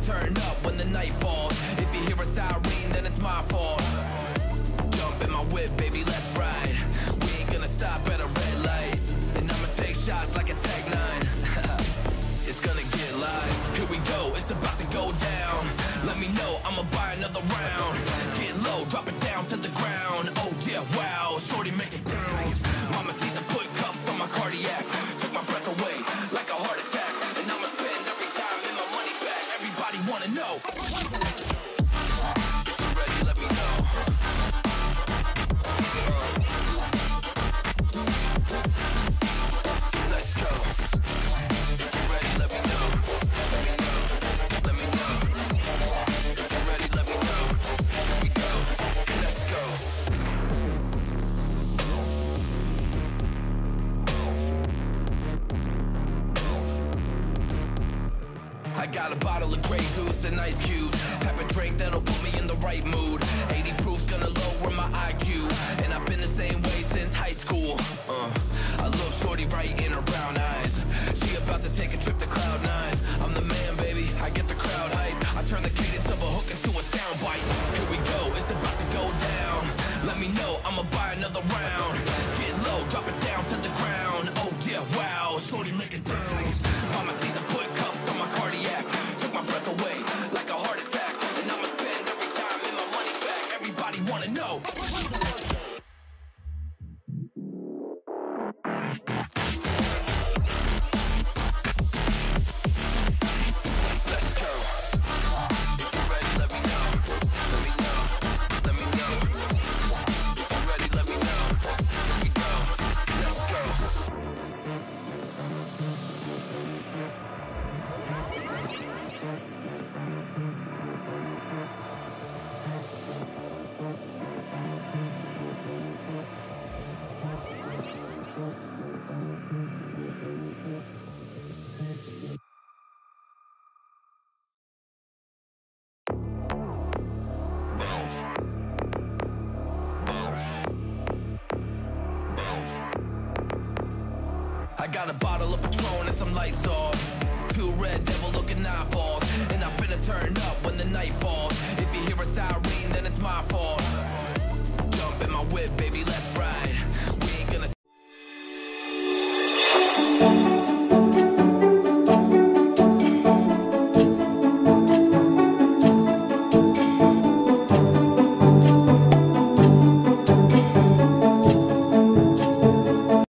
turn up when the night falls. If you hear a siren, then it's my fault. Jump in my whip, baby, let's ride. We ain't gonna stop at a red light. And I'ma take shots like a Tech 9. It's gonna get live. Here we go, it's about to go down. Let me know, I'ma buy another round. Get low, drop it down to the ground. Oh yeah, wow, shorty make it bounce. Mama see the put cuffs on my cardiac. Took my breath away like a heart attack. And I'ma spend every dime and my money back. Everybody wanna know. If you're ready, let me know. Let's go. If you're ready, let me know. Let me know. Let me know. If you're ready, let me know. Here we go. Let's go. I got a bottle of Grey Goose and ice cubes. Have a drink that'll put me in the right mood. 80 proof's gonna lower my IQ. And I've been the same way since high school. I look shorty right in her brown eyes. She about to take a trip to Cloud 9. I'm the man, baby, I get the crowd hype. I turn the cadence of a hook into a soundbite. Here we go, it's about to go down. Let me know, I'ma buy another round. Get low, drop it down to the ground. Oh yeah, wow, shorty make it bounce. Mama see the put cuffs on my cardiac. Took my breath away like a heart attack. And I'ma spend every dime and my money back. Everybody wanna know. Let's go. If you're ready, let me know. Let me know. Let me know. If you're ready, let me know. Here we go. Let's go. Bounce. Bounce. Bounce. I got a bottle of Patron and some lights off. Two red devil looking eyeballs. And I finna turn up when the night falls.